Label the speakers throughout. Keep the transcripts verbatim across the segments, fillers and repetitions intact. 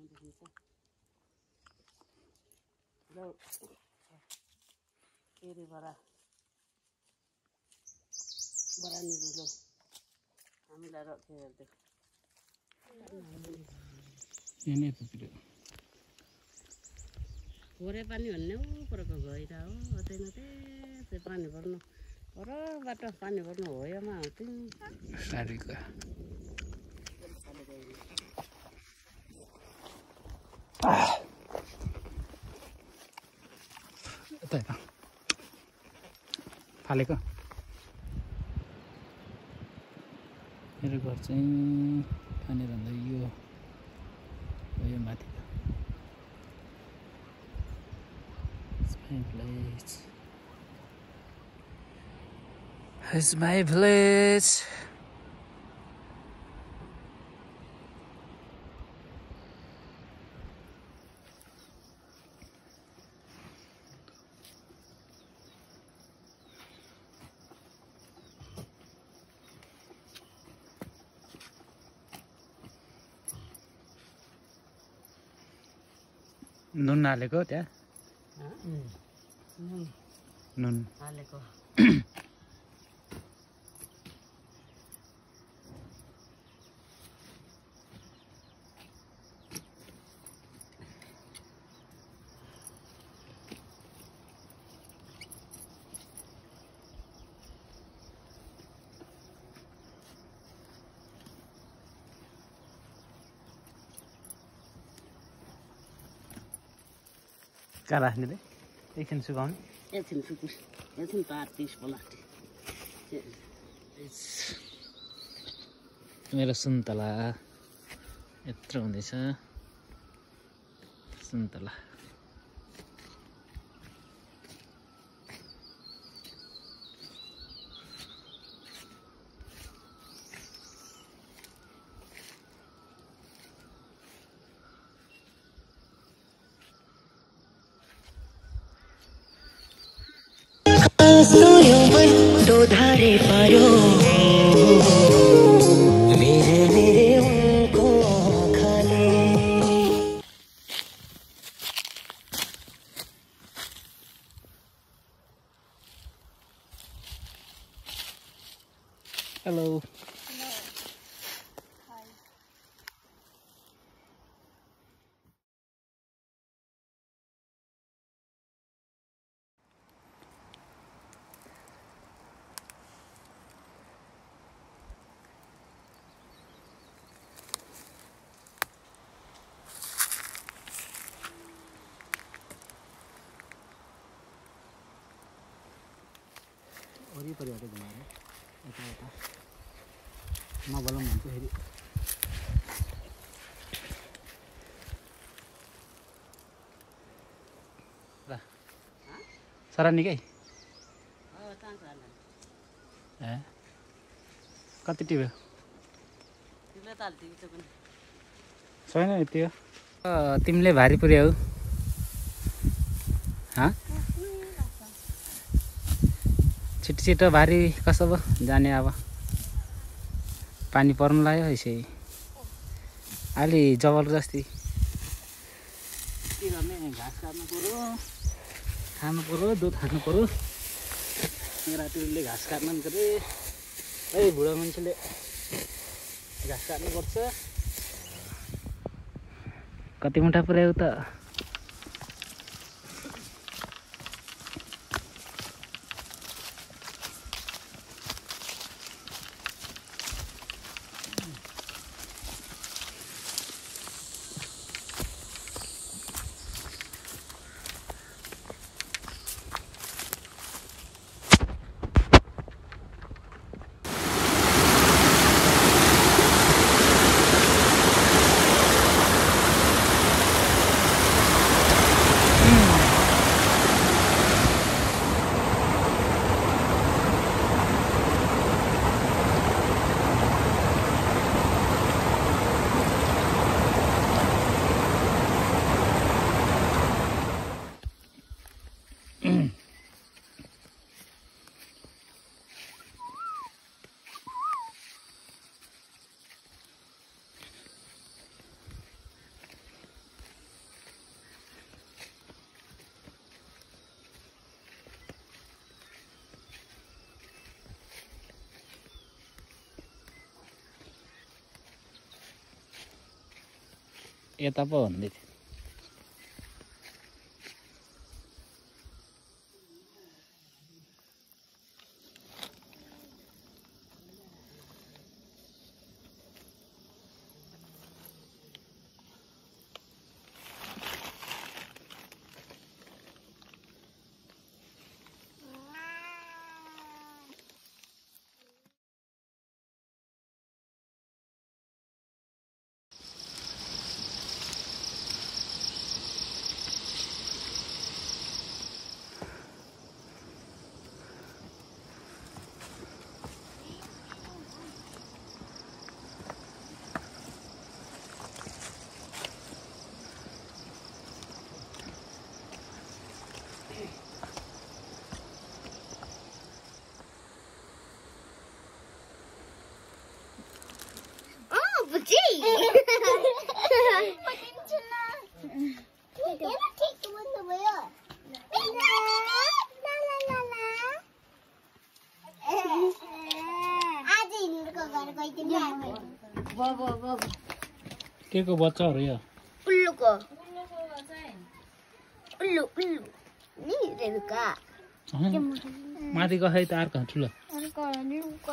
Speaker 1: देखिन्छ र केरी बडा बडा निरुलो हामीलाई रक्यो हेर्दै
Speaker 2: यहाँ यतातिर
Speaker 1: खोरे पानी भन्ने उपरको गहिरा हो अतैन त्यसै पानी पर्नु परबाट पानी पर्नु होयोमा आउँथ्यो
Speaker 2: सारीको यता फालेको मेरो घर चाहिँ कहाँनिर भन्दा यो यो माथि It's my village. नुन हालेको त्यहाँ नुन
Speaker 1: हालेको
Speaker 2: कहाँ राख्ने रे एकछिन सुकाउने
Speaker 1: एकछिन सुकुस एकछिन तार पिस पलास्टी
Speaker 2: मेरो सुन्तला यत्रो हुँदैछ सुन्तला
Speaker 3: तो धारे पारो मेरे मेरे उनको खाने
Speaker 2: हेलो वरिपरि हेर्दै घुमाएर यता यता नबोलाउँ भन्छ फेरि ल सरा निकै ए कति टिप्यो छैन यति हो तिमीले भारी पुर्याऊ हाँ छिटो छिटो भारी कसो भयो जाने अब पानी पर्नु लाग्यो यसै अलि जबरजस्ती के गर्ने घाँस काट्नु पर्यो खानु पर्यो दुध खानु पर्यो रातिले घाँस काट्नु नि अरे है बुढो मान्छेले घाँस काट्नुपर्छ कति मुठा पुर्यायो त यता पो भन्दै थियो के को बच्चा हो यो
Speaker 4: उल्लुको उल्लु उल्लु नि रेनुका
Speaker 2: माथिको खै त अर्को ठुलो
Speaker 4: अर्को रेनुका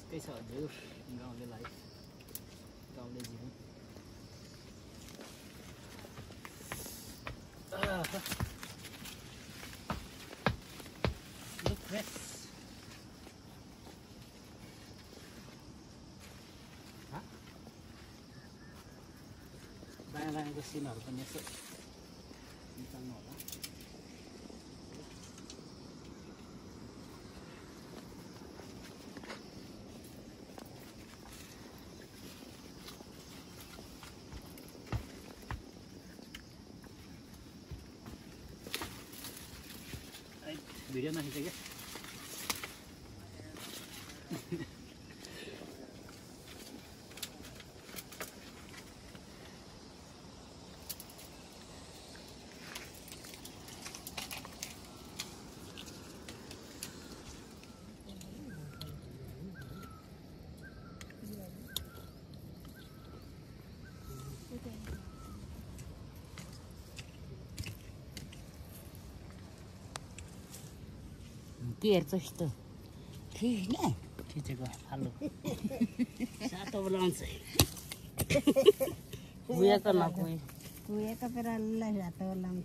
Speaker 2: त्यही छ हजुर गाउँले लाइफ गाउँले जीवन Look fresh. दायाँ दायाँको सिनहरू पनि यसो निकाल्नु होला भिडियो नखिच्यो क्या
Speaker 1: के हेर्छस् त ठिक न
Speaker 2: खिचेको आलु
Speaker 1: सातो बोलाउँछ कुहेको नकुहे
Speaker 4: कुहेको पेरालाई सातो बोलाउँछ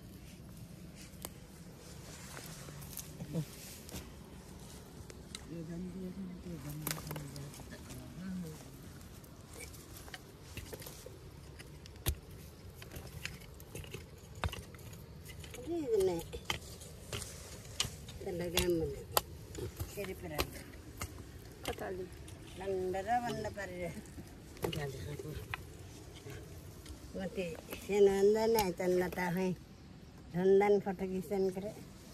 Speaker 4: Mati senanda na tanda tahe dandan foto kisan kere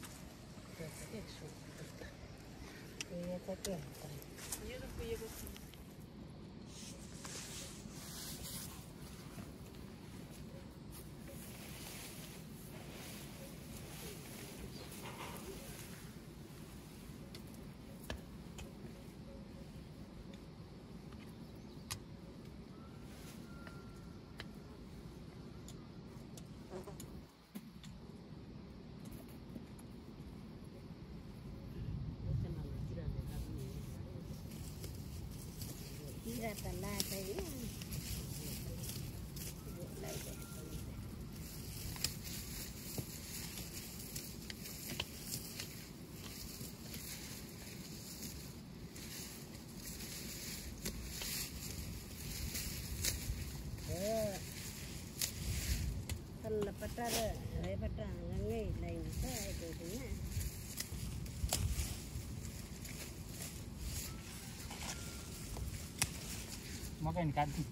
Speaker 4: iya take kira telah saya kalau petar, saya petar lengai lain saya itu punya.
Speaker 2: मकै निकाल्छु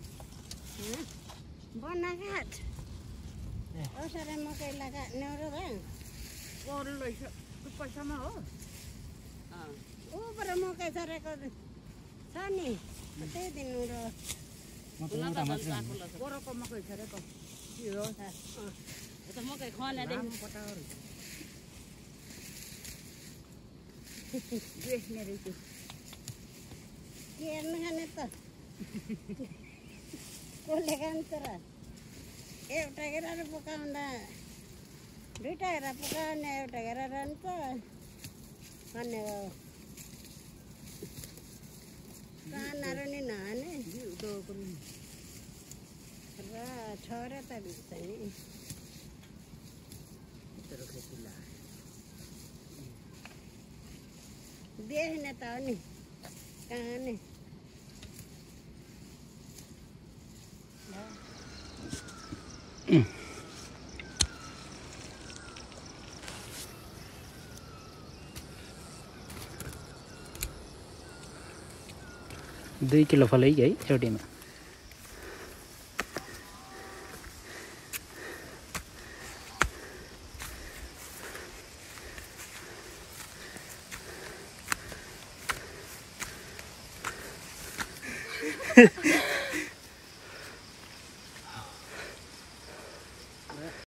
Speaker 4: बना काट औसरे मकै लगा नेउरो भए
Speaker 1: अरू लैस पैसामा हो
Speaker 4: ऊ पर मकै सरेको छ नि त्यही दिनु र
Speaker 2: म त एउटा मात्रै
Speaker 1: गोरको मकै छरेको के हो त मकै खनादेखि पटाएर बेच्ने रहेछ
Speaker 4: के हेर्नु खाने त कसले खान्छ र एउटा घेराले पकाउँदा दुईवटा घेरा पकाउने एउटा घेरा रहन्छ भन्ने हो कानहरू नि नहाने र छोरा त बित्छ नि देख्ने त हो नि कहाँ नि
Speaker 2: दुई किलो फलै है एउटैमा